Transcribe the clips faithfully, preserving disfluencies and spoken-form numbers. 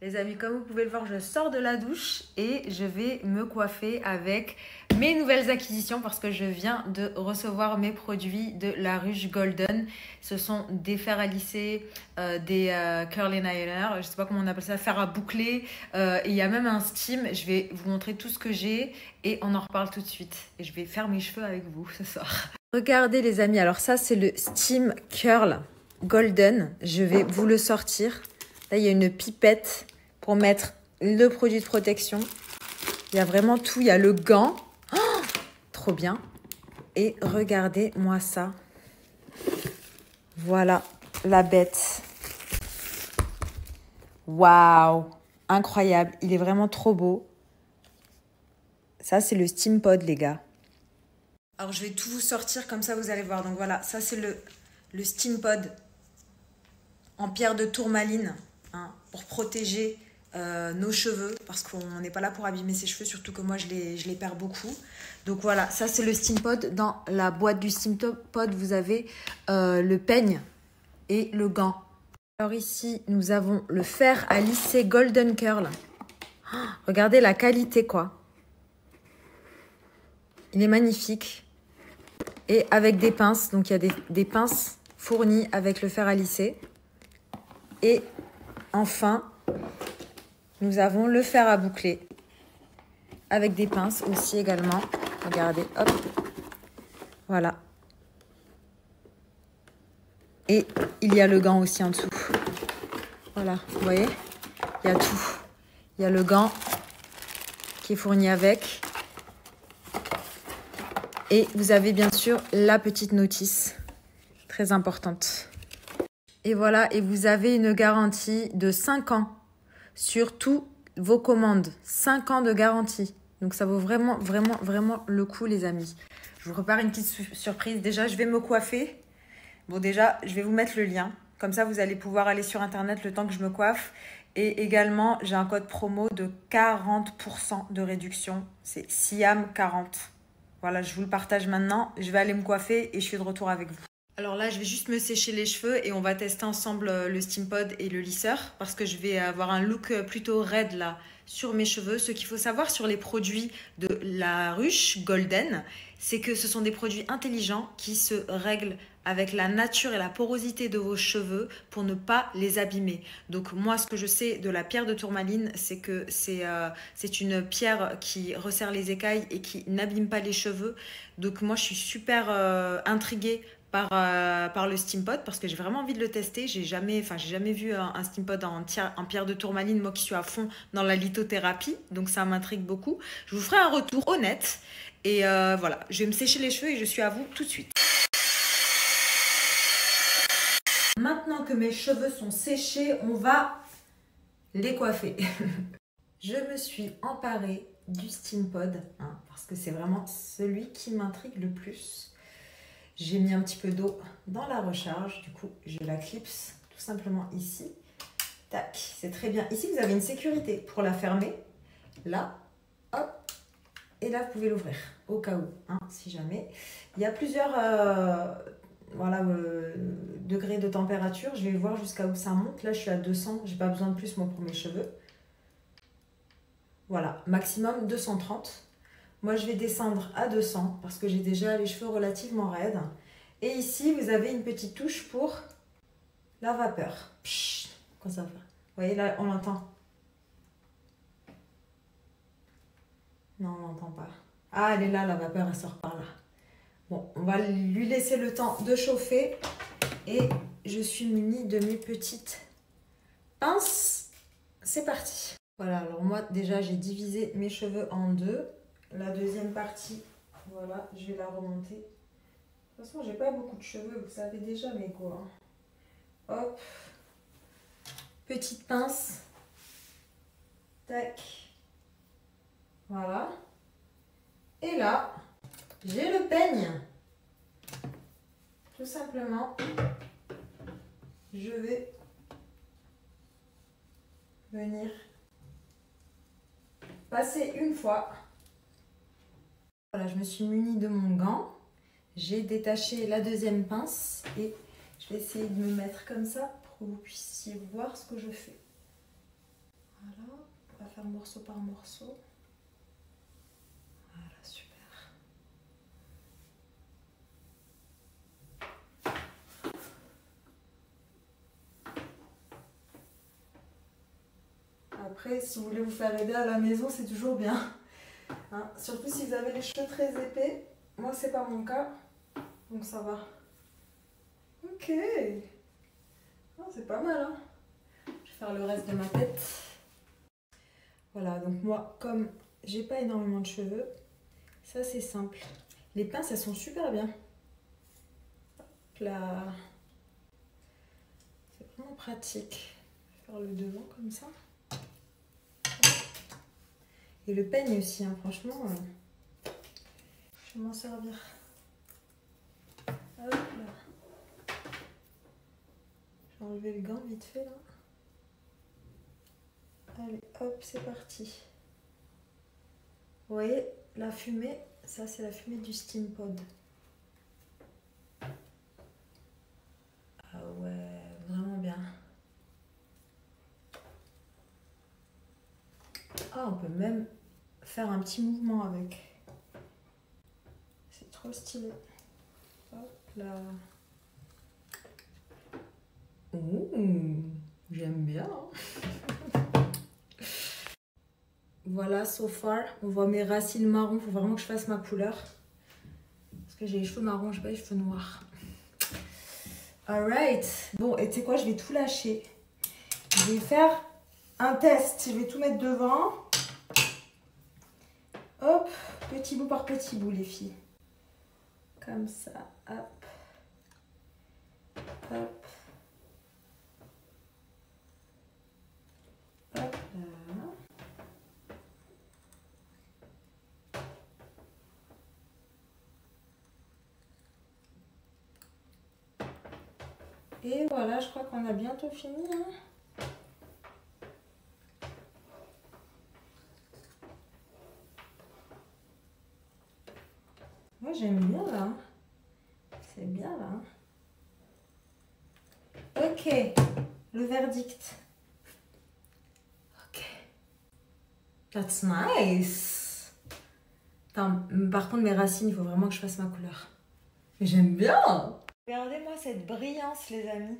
Les amis, comme vous pouvez le voir, je sors de la douche et je vais me coiffer avec mes nouvelles acquisitions parce que je viens de recevoir mes produits de La Ruche Golden. Ce sont des fers à lisser, euh, des euh, curly liners, je ne sais pas comment on appelle ça, fer à boucler. Euh, et il y a même un steam. Je vais vous montrer tout ce que j'ai et on en reparle tout de suite. Et je vais faire mes cheveux avec vous ce soir. Regardez les amis, alors ça c'est le Steam Curl Golden. Je vais vous le sortir. Là, il y a une pipette pour mettre le produit de protection. Il y a vraiment tout. Il y a le gant. Oh, trop bien. Et regardez-moi ça. Voilà la bête. Waouh. Incroyable. Il est vraiment trop beau. Ça, c'est le Steam Pod, les gars. Alors, je vais tout vous sortir comme ça, vous allez voir. Donc, voilà. Ça, c'est le, le Steam Pod en pierre de tourmaline hein, pour protéger Euh, nos cheveux parce qu'on n'est pas là pour abîmer ses cheveux, surtout que moi je les, je les perds beaucoup. Donc voilà, ça c'est le Steam Pod. Dans la boîte du Steam Pod, vous avez euh, le peigne et le gant. Alors ici, nous avons le fer à lisser Golden Curl. Oh, regardez la qualité quoi. Il est magnifique. Et avec des pinces, donc il y a des, des pinces fournies avec le fer à lisser. Et enfin, nous avons le fer à boucler avec des pinces aussi également. Regardez, hop. Voilà. Et il y a le gant aussi en dessous. Voilà, vous voyez, il y a tout. Il y a le gant qui est fourni avec. Et vous avez bien sûr la petite notice, très importante. Et voilà, et vous avez une garantie de cinq ans. Sur tous vos commandes. cinq ans de garantie. Donc, ça vaut vraiment, vraiment, vraiment le coup, les amis. Je vous prépare une petite su surprise. Déjà, je vais me coiffer. Bon, déjà, je vais vous mettre le lien. Comme ça, vous allez pouvoir aller sur Internet le temps que je me coiffe. Et également, j'ai un code promo de quarante pour cent de réduction. C'est Siam quarante. Voilà, je vous le partage maintenant. Je vais aller me coiffer et je suis de retour avec vous. Alors là, je vais juste me sécher les cheveux et on va tester ensemble le Steam Pod et le lisseur parce que je vais avoir un look plutôt raide là sur mes cheveux. Ce qu'il faut savoir sur les produits de La Ruche Golden, c'est que ce sont des produits intelligents qui se règlent avec la nature et la porosité de vos cheveux pour ne pas les abîmer. Donc moi, ce que je sais de la pierre de tourmaline, c'est que c'est euh, c'est une pierre qui resserre les écailles et qui n'abîme pas les cheveux. Donc moi, je suis super euh, intriguée Par, euh, par le Steam Pod parce que j'ai vraiment envie de le tester. J'ai jamais, enfin, j'ai jamais vu un, un Steam Pod en, en pierre de tourmaline, moi qui suis à fond dans la lithothérapie, donc ça m'intrigue beaucoup. Je vous ferai un retour honnête et euh, voilà, je vais me sécher les cheveux et je suis à vous tout de suite. Maintenant que mes cheveux sont séchés, on va les coiffer. Je me suis emparée du Steam Pod hein, parce que c'est vraiment celui qui m'intrigue le plus. J'ai mis un petit peu d'eau dans la recharge. Du coup, je la clipse tout simplement ici. Tac, c'est très bien. Ici, vous avez une sécurité pour la fermer. Là, hop. Et là, vous pouvez l'ouvrir au cas où, hein, si jamais. Il y a plusieurs euh, voilà, euh, degrés de température. Je vais voir jusqu'à où ça monte. Là, je suis à deux cents. Je n'ai pas besoin de plus, moi, pour mes cheveux. Voilà, maximum deux cent trente. Moi, je vais descendre à deux cents parce que j'ai déjà les cheveux relativement raides. Et ici, vous avez une petite touche pour la vapeur. Pshh, quoi ça va? Vous voyez, là, on l'entend. Non, on l'entend pas. Ah, elle est là, la vapeur, elle sort par là. Bon, on va lui laisser le temps de chauffer. Et je suis munie de mes petites pinces. C'est parti. Voilà, alors moi, déjà, j'ai divisé mes cheveux en deux. La deuxième partie, voilà, je vais la remonter. De toute façon, j'ai pas beaucoup de cheveux, vous savez déjà, mais quoi. Hop. Petite pince. Tac. Voilà. Et là, j'ai le peigne. Tout simplement, je vais venir passer une fois. Voilà, je me suis munie de mon gant. J'ai détaché la deuxième pince et je vais essayer de me mettre comme ça pour que vous puissiez voir ce que je fais. faire morceau par morceau. Voilà, super. Après, si vous voulez vous faire aider à la maison, c'est toujours bien. Hein, surtout si vous avez les cheveux très épais. Moi, c'est pas mon cas. Donc ça va. Ok. Oh, c'est pas mal, hein. Je vais faire le reste de ma tête. Voilà, donc moi, comme j'ai pas énormément de cheveux, ça c'est simple. Les pinces, elles sont super bien. Hop là. C'est vraiment pratique. Je vais faire le devant comme ça. Et le peigne aussi, hein, franchement, euh, je vais m'en servir. Hop là. Je vais enlever le gant vite fait là. Allez, hop, c'est parti. Vous voyez, la fumée, ça c'est la fumée du Steam Pod. Ah ouais, vraiment bien. Ah, on peut même faire un petit mouvement avec. C'est trop stylé. Hop là. Ouh, j'aime bien. Voilà, so far. On voit mes racines marron. Il faut vraiment que je fasse ma couleur. Parce que j'ai les cheveux marrons, je n'ai pas les cheveux noirs. Alright. Bon, et tu sais quoi, je vais tout lâcher. Je vais faire un test. Je vais tout mettre devant. Hop, petit bout par petit bout, les filles. Comme ça. Hop. Hop. Hop là. Et voilà, je crois qu'on a bientôt fini. Hein. Moi, j'aime bien là. C'est bien là. Ok, le verdict. Ok. That's nice. Attends, par contre, mes racines, il faut vraiment que je fasse ma couleur. Mais j'aime bien. Regardez-moi cette brillance, les amis.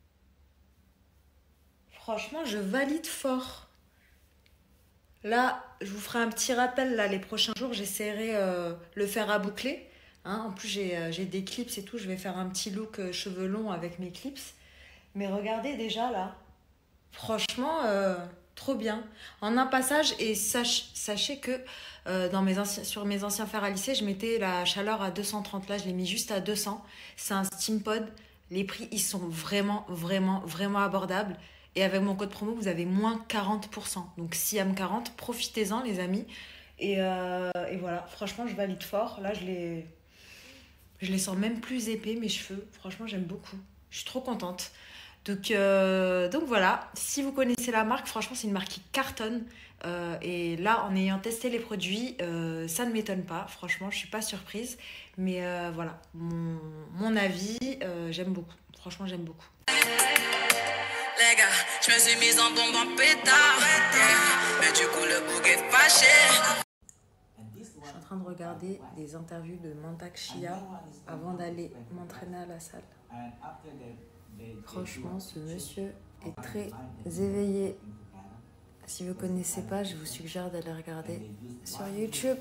Franchement, je valide fort. Là, je vous ferai un petit rappel. Là, les prochains jours, j'essaierai euh, le fer à boucler. Hein, en plus, j'ai euh, j'ai des clips et tout. Je vais faire un petit look euh, cheveux longs avec mes clips. Mais regardez déjà là. Franchement, euh, trop bien. En un passage, et sach, sachez que euh, dans mes anciens, sur mes anciens fers à lisser, je mettais la chaleur à deux cent trente. Là, je l'ai mis juste à deux cents. C'est un Steam Pod. Les prix, ils sont vraiment, vraiment, vraiment abordables. Et avec mon code promo, vous avez moins quarante pour cent. Donc, Siam quarante, profitez-en, les amis. Et, euh, et voilà, franchement, je valide fort. Là, je les, je les sens même plus épais, mes cheveux. Franchement, j'aime beaucoup. Je suis trop contente. Donc, euh, donc voilà, si vous connaissez la marque, franchement, c'est une marque qui cartonne. Euh, et là, en ayant testé les produits, euh, ça ne m'étonne pas. Franchement, je ne suis pas surprise. Mais euh, voilà, mon, mon avis, euh, j'aime beaucoup. Franchement, j'aime beaucoup. Les gars, je me suis mise en bombe en pétard. Mais du coup, le bouc est fâché. Je suis en train de regarder des interviews de Mantak Chia avant d'aller m'entraîner à la salle. Franchement, ce monsieur est très éveillé. Si vous ne connaissez pas, je vous suggère d'aller regarder sur YouTube.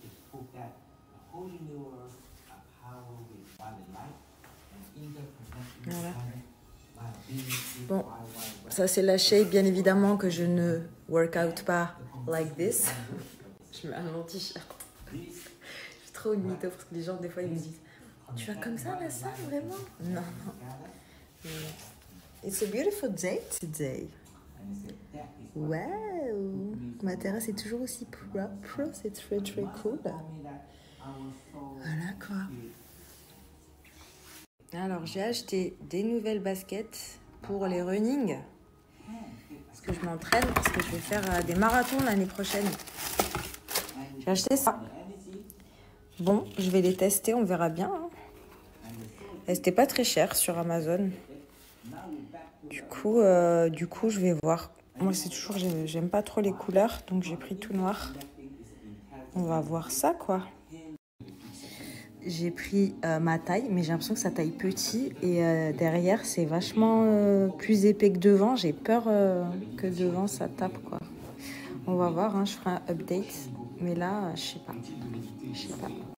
Voilà. Bon, ça c'est la shape, bien évidemment que je ne workout pas like this. Je mets un long t-shirt. Je suis trop une mytho parce que les gens des fois ils me disent « Tu vas comme ça à la salle vraiment ?» Non, non. It's a beautiful day today. Wow, ma terrasse est toujours aussi propre, c'est très très cool. Voilà quoi. Alors j'ai acheté des nouvelles baskets pour les running. Parce que je m'entraîne, parce que je vais faire des marathons l'année prochaine. J'ai acheté ça. Bon, je vais les tester, on verra bien. Hein. Elles n'étaient pas très chères sur Amazon. Du coup, euh, du coup, je vais voir. moi c'est toujours, j'aime pas trop les couleurs, donc j'ai pris tout noir. On va voir ça quoi. J'ai pris euh, ma taille, mais j'ai l'impression que ça taille petit. Et euh, derrière, c'est vachement euh, plus épais que devant. J'ai peur euh, que devant, ça tape, quoi. On va voir, hein, je ferai un update. Mais là, je sais pas. Je sais pas.